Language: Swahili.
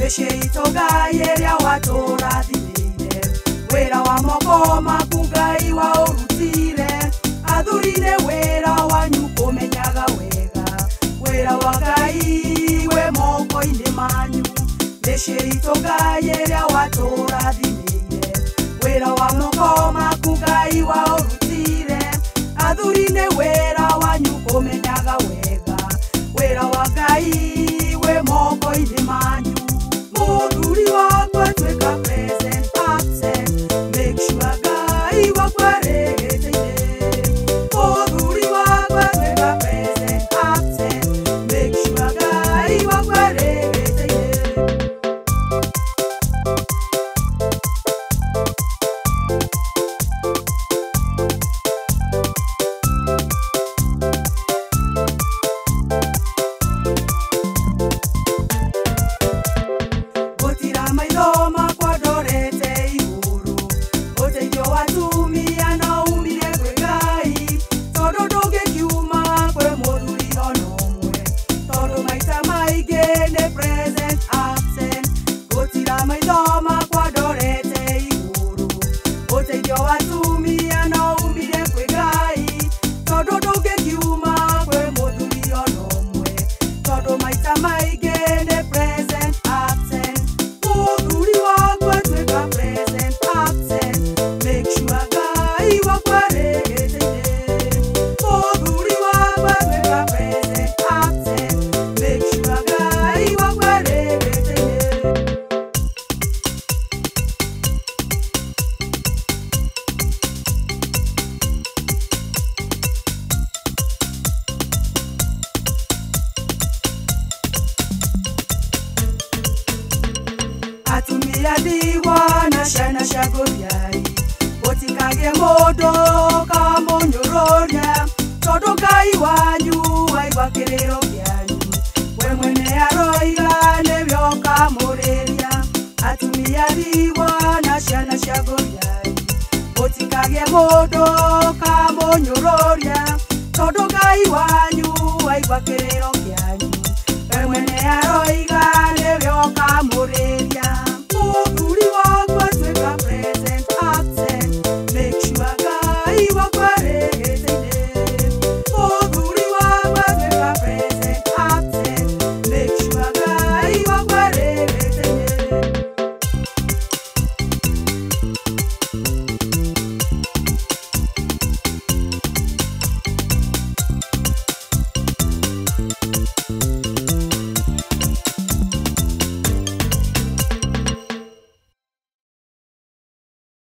Nĩciĩitũ Ngai ĩrĩa watũrathimĩire, wĩra wa moko maku Ngai waũrutire, athuri nĩ wĩra wanyu kũmenyaga wega, wĩra wa Ngai wĩ moko-inĩ manyu. Nĩciĩitũ Ngai ĩrĩa watũrathimĩire, wĩra wa moko maku Ngai waũrutire, athuri nĩ wĩra wanyu kũmenyaga wega, wĩra wa Ngai wĩ moko-inĩ manyu. Mũthuri wakwa tuĩka present absent, make sure Ngai wakwa arĩgĩtĩire. Mũthuri wakwa tuĩka present absent, make sure Ngai wakwa arĩgĩtĩire. Atumia ndigwa na ciana cia ngũriai, gũtikagĩe mũndũ ũkamũnyũrũria, tondũ Ngai wanyu waigua kĩrĩro kĩanyu, we mwene aroiga nĩwe ũkamũrĩria. Atumia ndigwa na ciana cia ngũriai, gũtikagĩe mũndũ ũkamũnyũrũria, tondũ Ngai wanyu waigua kĩrĩro kĩanyu, we mwene aroiga